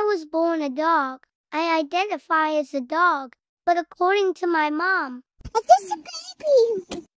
was born a dog. I identify as a dog, but according to my mom, It is a baby.